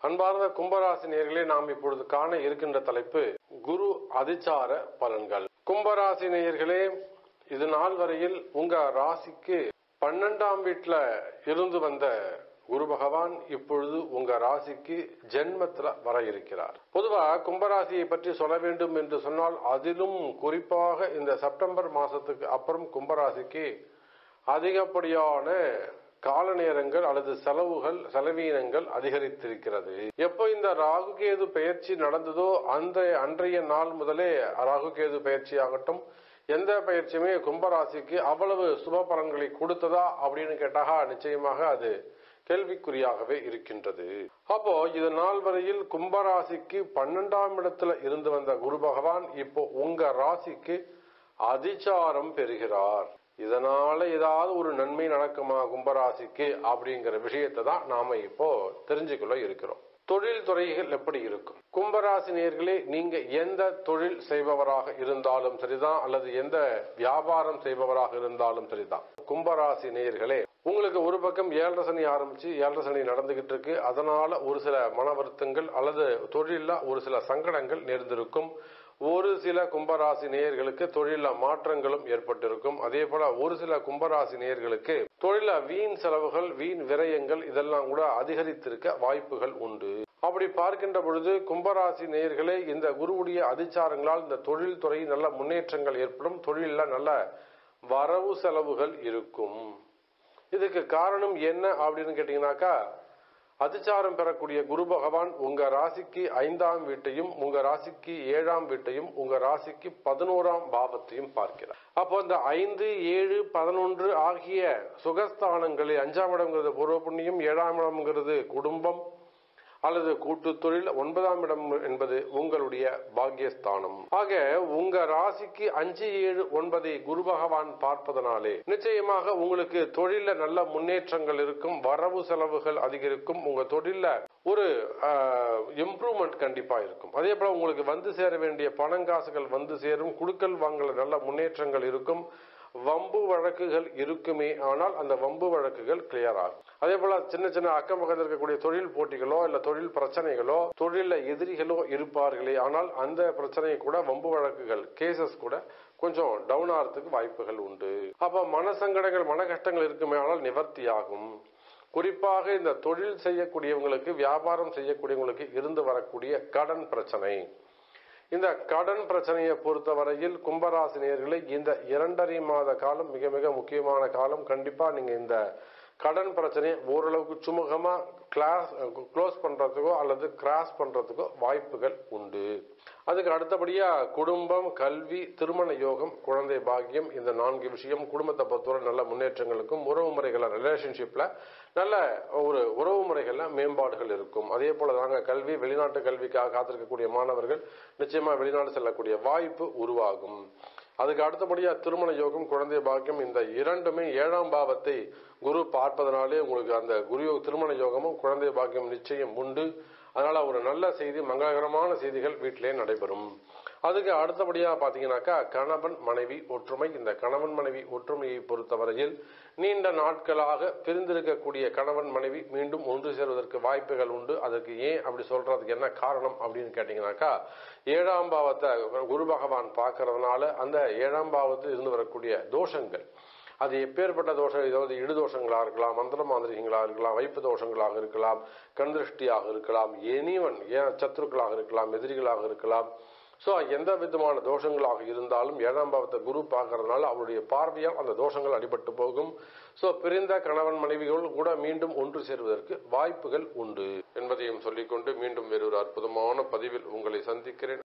அன்பார்ந்த கும்பராசி நேயர்களே, நாம் இப்பொழுது காண இருக்கின்ற தலைப்பு குரு அதிசார பலன்கள். கும்பராசி நேயர்களே, இது நாள் வரையில் உங்க ராசிக்கு 12ஆம் வீட்டுல இருந்து வந்த குரு பகவான் இப்பொழுது உங்க ராசிக்கு ஜென்மத்துல வர இருக்கிறார். பொதுவா கும்பராசியை பற்றி சொல்ல வேண்டும் என்று சொன்னால், அதிலும் குறிப்பாக இந்த செப்டம்பர் மாசத்துக்கு அப்புறம் கும்பராசிக்கு அதிகப்படியான கால நேரங்கள் அல்லது செலவீனங்கள் அதிகரித்திருக்கிறது. எப்போ இந்த ராகுகேது பயிற்சி நடந்ததோ அன்றைய நாள் முதலே ராகுகேது பயிற்சி ஆகட்டும், எந்த பயிற்சியுமே கும்பராசிக்கு அவ்வளவு சுப பலன்களை கொடுத்ததா அப்படின்னு கேட்டாக நிச்சயமாக அது கேள்விக்குறியாகவே இருக்கின்றது. அப்போ இது நாள் வரையில் கும்பராசிக்கு 12ஆம் இடத்துல இருந்து வந்த குரு பகவான் இப்போ உங்க ராசிக்கு அதிசாரம் பெறுகிறார். இதனால ஏதாவது ஒரு நன்மை நடக்குமா கும்பராசிக்கு அப்படிங்கிற விஷயத்தை தான் நாம இப்போ தெரிஞ்சுக்கொள்ள இருக்கிறோம். தொழில் துறைகள் எப்படி இருக்கும்? கும்பராசி நேயர்களே, நீங்க எந்த தொழில் செய்பவராக இருந்தாலும் சரிதான், அல்லது எந்த வியாபாரம் செய்பவராக இருந்தாலும் சரிதான், கும்பராசி நேயர்களே, உங்களுக்கு ஒரு பக்கம் 7 சனி ஆரம்பிச்சு 7 சனி நடந்துகிட்டு இருக்கு. அதனால ஒரு சில மன வருத்தங்கள் அல்லது தொழில ஒரு சில சங்கடங்கள் நேர்ந்திருக்கும். ஒரு சில கும்பராசி நேயர்களுக்கு தொழில மாற்றங்களும் ஏற்பட்டிருக்கும். அதே போல ஒரு சில கும்பராசி நேயர்களுக்கு தொழில வீண் செலவுகள், வீண் விரயங்கள் இதெல்லாம் கூட அதிகரித்திருக்க வாய்ப்புகள் உண்டு. அப்படி பார்க்கின்ற பொழுது கும்பராசி நேயர்களே, இந்த குருவுடைய அதிசாரங்களால் இந்த தொழில் துறை நல்ல முன்னேற்றங்கள் ஏற்படும். தொழில நல்ல வரவு செலவுகள் இருக்கும். இதுக்கு காரணம் என்ன அப்படின்னு கேட்டீங்கன்னாக்கா, அதிசாரம் பெறக்கூடிய குரு பகவான் உங்க ராசிக்கு 5ஆம் வீட்டையும், உங்க ராசிக்கு 7ஆம் வீட்டையும், உங்க ராசிக்கு 11ஆம் பாவத்தையும் பார்க்கிறார். அப்போ இந்த 5, 7, 11 ஆகிய சுகஸ்தானங்களில் 5ஆம் இடம்ங்கிறது பூர்வ புண்ணியம், 7ஆம் இடம்ங்கிறது குடும்பம் அல்லது கூட்டு தொழில், 9ஆம் இடம் என்பது உங்களுடைய பாக்கியஸ்தானம். ஆக உங்க ராசிக்கு 5, 7, 9 குரு பகவான் பார்ப்பதனாலே நிச்சயமாக உங்களுக்கு தொழில நல்ல முன்னேற்றங்கள் இருக்கும், வரவு செலவுகள் அதிகரிக்கும், உங்க தொழில ஒரு இம்ப்ரூவ்மெண்ட் கண்டிப்பா இருக்கும். அதே போல உங்களுக்கு வந்து சேர வேண்டிய பணங்காசுகள் வந்து சேரும், குடுக்கல் வாங்கல நல்ல முன்னேற்றங்கள் இருக்கும். வம்பு வழக்குகள் இருக்குமே, ஆனால் அந்த வம்பு வழக்குகள் கிளியர் ஆகும். அதே போல சின்ன சின்ன அக்கம் பக்கத்தில் இருக்கக்கூடிய தொழில் போட்டிகளோ இல்ல தொழில் பிரச்சனைகளோ, தொழில எதிரிகளோ இருப்பார்களே, ஆனால் அந்த பிரச்சனையை கூட வம்பு வழக்குகள் கேசஸ் கூட கொஞ்சம் டவுன் ஆகிறதுக்கு வாய்ப்புகள் உண்டு. அப்ப மனசங்கடங்கள் மன கஷ்டங்கள் இருக்குமே, ஆனால் நிவர்த்தி ஆகும். குறிப்பாக இந்த தொழில் செய்யக்கூடியவங்களுக்கு, வியாபாரம் செய்யக்கூடியவங்களுக்கு இருந்து வரக்கூடிய கடன் பிரச்சனை, இந்த கடன் பிரச்சனையை பொறுத்தவரையில் கும்பராசி நேயர்களே, இந்த 2.5 மாத காலம் மிக மிக முக்கியமான காலம். கண்டிப்பா நீங்க இந்த கடன் பிரச்சனையை ஓரளவுக்கு சுமூகமா க்ளோஸ் பண்றதுக்கோ அல்லது கிராஸ் பண்றதுக்கோ வாய்ப்புகள் உண்டு. அதுக்கு அடுத்தபடியா குடும்பம், கல்வி, திருமண யோகம், குழந்தை பாக்கியம், இந்த 4 விஷயம் குடும்பத்தை பொறுத்தவரை நல்ல முன்னேற்றங்களுக்கும், உறவு முறைகள் ரிலேஷன்ஷிப்ல நல்ல ஒரு உறவு முறைகள்ல மேம்பாடுகள் இருக்கும். அதே போல தாங்க கல்வி, வெளிநாட்டு கல்விக்காக காத்திருக்கக்கூடிய மாணவர்கள் நிச்சயமா வெளிநாடு செல்லக்கூடிய வாய்ப்பு உருவாகும். அதுக்கு அடுத்தபடியா திருமண யோகம், குழந்தை பாக்கியம், இந்த இரண்டுமே 7ஆம் பாவத்தை குரு பார்ப்பதனாலே உங்களுக்கு அந்த திருமண யோகமும் குழந்தை பாக்கியம் நிச்சயம் உண்டு. அதனால ஒரு நல்ல செய்தி, மங்களகரமான செய்திகள் வீட்டிலே நடைபெறும். அதுக்கு அடுத்தபடியா பாத்தீங்கன்னாக்கா கணவன் மனைவி ஒற்றுமை. இந்த கணவன் மனைவி ஒற்றுமையை பொறுத்தவரையில் நீண்ட நாட்களாக பிரிந்திருக்கக்கூடிய கணவன் மனைவி மீண்டும் ஒன்று சேர்வதற்கு வாய்ப்புகள் உண்டு. அதுக்கு ஏன் அப்படி சொல்றதுக்கு என்ன காரணம் அப்படின்னு கேட்டீங்கன்னாக்கா, 7ஆம் பாவத்தை குரு பகவான் பார்க்கறதுனால அந்த 7ஆம் பாவத்தில் இருந்து வரக்கூடிய தோஷங்கள், அது எப்பேற்பட்ட தோஷம், ஏதாவது இடுதோஷங்களா இருக்கலாம், மந்திர மாந்திரிகங்களா இருக்கலாம், வைப்பு தோஷங்களாக இருக்கலாம், கண் திருஷ்டியாக இருக்கலாம், எனிவன் சத்துருக்களாக இருக்கலாம், எதிரிகளாக இருக்கலாம். சோ எந்த விதமான தோஷங்களாக இருந்தாலும் 7ஆம் பாவத்தை குரு பார்க்கறதுனால அவருடைய பார்வையால் அந்த தோஷங்கள் அடிபட்டு போகும். சோ பிரிந்த கணவன் மனைவிகள் கூட மீண்டும் ஒன்று சேருவதற்கு வாய்ப்புகள் உண்டு என்பதையும் சொல்லிக்கொண்டு மீண்டும் வேறொரு அற்புதமான பதிவில் உங்களை சந்திக்கிறேன்.